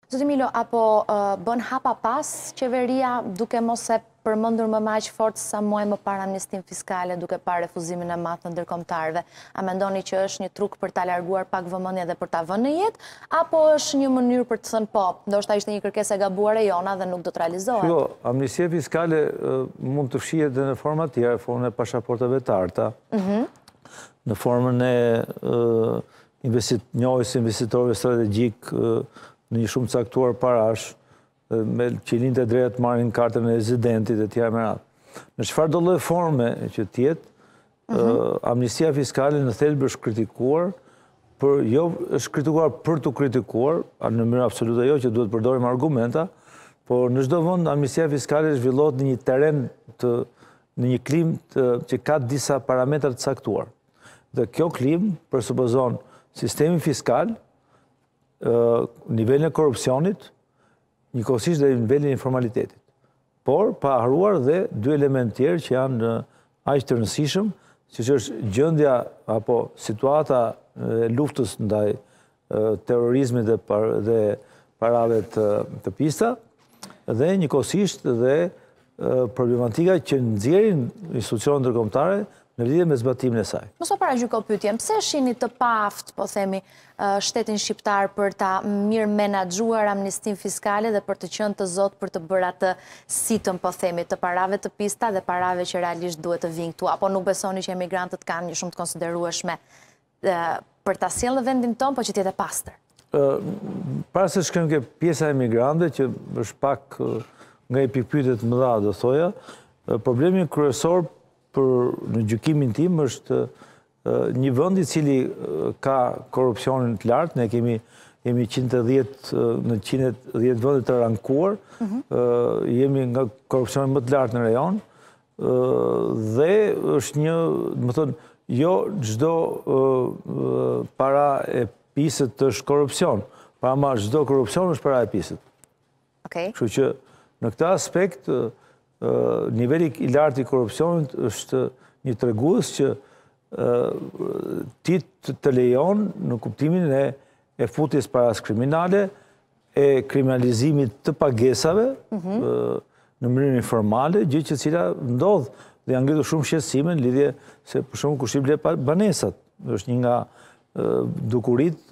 Zotë Milo, apo bën hapa pas qeveria duke mos e përmendur më aq fort sa muaj më parë amnistin fiskale duke parë refuzimin e madh të ndërkombëtarëve? A mendoni që është një truk për ta larguar pak vëmendje dhe për ta vënë në jetë, apo është një mënyrë për të thënë po, ndoshta ishte një kërkesë e gabuar e jona dhe nuk do të realizohet? Jo, amnistia fiskale mund të fshihet edhe në forma të tjera, formën e pasaportave të arta, në formën e njohjes së investitorëve strategjik në një shumë caktuar parash, me që lindë e drejt marrin kartën e rezidentit e tjera me radhë. Në çfarë do lloj forme që tjetë, amnistia fiskale në thelb është kritikuar, është kritikuar për të kritikuar, në mënyrë absolute jo që duhet përdorim argumenta, por në çdo vend amnistia fiskale zhvillohet në një terren në një klimë që ka disa parametra të caktuar. Dhe kjo klimë presupozon sistemin fiskal, nivelin e korrupsionit, njëkohësisht dhe nivelin e informalitetit. Por, pa haruar dhe dy element tjerë që janë aq të rëndësishëm, siç është gjendja apo situata e luftës ndaj terrorizmit dhe parave të pista, dhe njëkohësisht dhe problematika që nxjerrin institucionet ndërkombëtare në lidhje me zbatimin e saj. Mos u paragjyko pyetjen, pse shihni të paaft, po themi, shtetin shqiptar për ta mirë menaxhuar amnistin fiskale dhe për të qenë të zot për të bërë atë sitën, po themi, të parave të pista dhe parave që realisht duhet të vinë këtu, apo nuk besoni që emigrantët kanë një shumë të konsiderueshme për ta sjellë në vendin tonë, po që të jetë pastër? Para se shkojmë ke pjesa e emigrantëve, që është pak nga i pikpyetjet më dha, do thoja, problemi kryesor në gjykimin tim është një vend i cili ka korrupsionin të lartë, ne kemi 110 në 110 vende të rankuar, jemi nga korrupsioni më të lartë në rajon, dhe është një, do thënë, jo çdo para e pisët është korrupsion, ma çdo korrupsion është para e pisët. Kështu që në këtë aspekt niveli i lartë i korrupsionit është një tregues që ti të lejon në kuptimin e futjes paras kriminale, e kriminalizimit të pagesave në mënyrë informale, gjë që cila ndodh dhe janë ngritur shumë shqetësime në lidhje se për shembull kush i ble banesat. Është një nga dukurit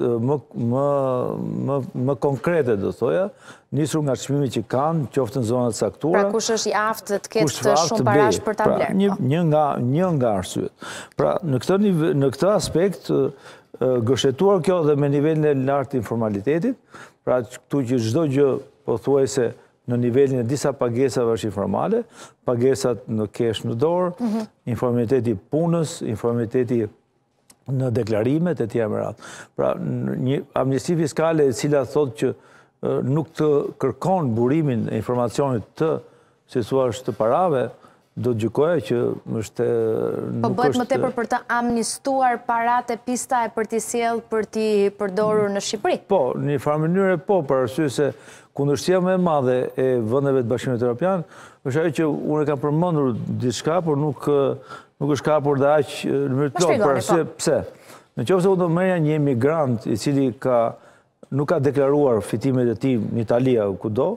më konkrete, do thoja, nisur nga çmimi që kanë, qoftë në zonat caktuara. Pra kush është i aftë të ketë shumë parash për ta blerë? Një nga arsyet. Pra në këtë aspekt, gështetuar kjo dhe me nivelin e lartë të informalitetit, pra këtu që çdo gjë pothuajse në nivelin e disa pagesave është informale, pagesat në kesh në dorë, informaliteti punës, informaliteti në deklarime të tjera me radhë. Pra, një amnisti fiskale e cila thotë që nuk të kërkon burimin e informacionit si thua të parave, do të gjykoja që është po bëhet më tepër për të amnistuar paratë e pista e për t'i sjellë për t'i përdorur në Shqipëri. Po, në një farë mënyrë po, për arsye se kundërshtia më e madhe e vendeve të Bashkimit Evropian është ajo që unë kam përmendur diçka, por nuk është kapur dhe aq në mënyrë të plotë, për arsye pse. Në qoftë se unë do merrja një emigrant i cili nuk ka deklaruar fitimet e tij në Itali apo kudo,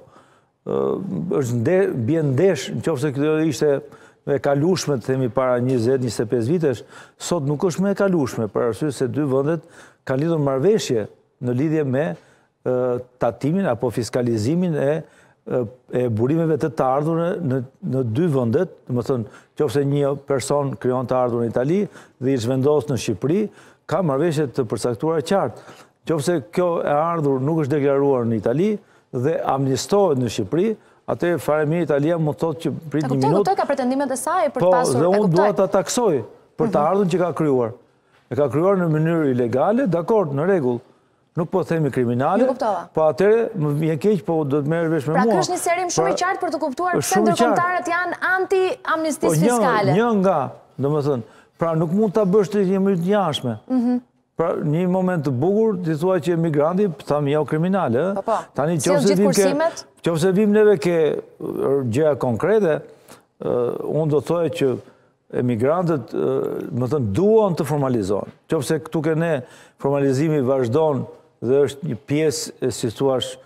është bie ndesh, në qoftë se kjo ishte e kalueshme, të themi para 20-25 vitesh, sot nuk është më e kalueshme, për arsye se dy vendet kanë lidhur marrëveshje në lidhje me tatimin apo fiskalizimin e burimeve të ardhurë në dy vendet, do të thënë, qoftë se një person krijon të ardhurën në Itali dhe i zhvendos në Shqipëri, ka marrëveshje të përcaktuara qartë. Qoftë se kjo e ardhur nuk është deklaruar në Itali dhe amnistohet në Shqipëri, atëherë fare mirë Italia më thotë që prit një minutë. Kuptoj ka pretendimet e saj për të pasur. Po, dhe unë dua ta taksoj për të ardhurën që ka krijuar. E ka krijuar në mënyrë ilegale, dakord, në rregull. Nuk po themi kriminale, po atëherë më vjen keq, po do të merr vesh me mua. Pra është një serim shumë i qartë për të kuptuar pse ndërkombëtarët janë anti-amnistisë fiskale. Një nga, domethënë, pra nuk mund ta bësh të një mënyrë të jashtme. Pra një moment të bukur, ti thua që emigranti, thamë jo kriminale, tani qofse vim neve ke gjëra konkrete, unë do thoya që emigrantët, më thënë, duan të formalizohen. Qofse këtu ke ne formalizimi vazhdon dhe është një pjesë, si thuash,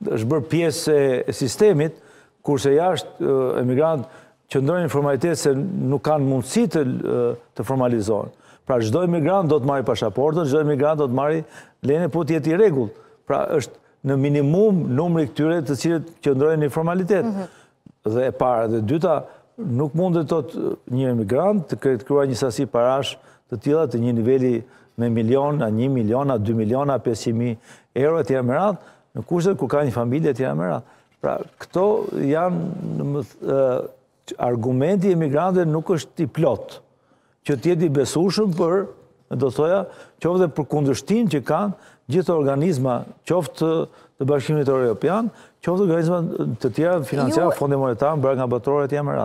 është bërë pjesë e sistemit, kurse jashtë emigrant qëndrojnë në formalitet se nuk kanë mundësi të formalizohen. Pra çdo emigrant do të marrë pasaportën, çdo emigrant do të marrë lene, po të jetë i rregullt. Pra është në minimum numri këtyre të cilët qëndrojnë në formalitet. Dhe e para dhe dyta, nuk mund të thotë një emigrant të kërkojë një sasi parash të tilla të një niveli me miliona, 1 miliona, 2 miliona, 500.000 euro etj. Me radhë, në kushtet ku ka një familje etj. Me radhë. Pra këto janë argumenti i emigrantëve nuk është i plot, që të jetë i besueshëm për, do thoja, qoftë për kundërshtin që kanë gjithë organizma, qoftë të Bashkimit Evropian, qoftë organizma të tjera financiare, Fondi Monetar, Banka Botërore etj. Me radhë.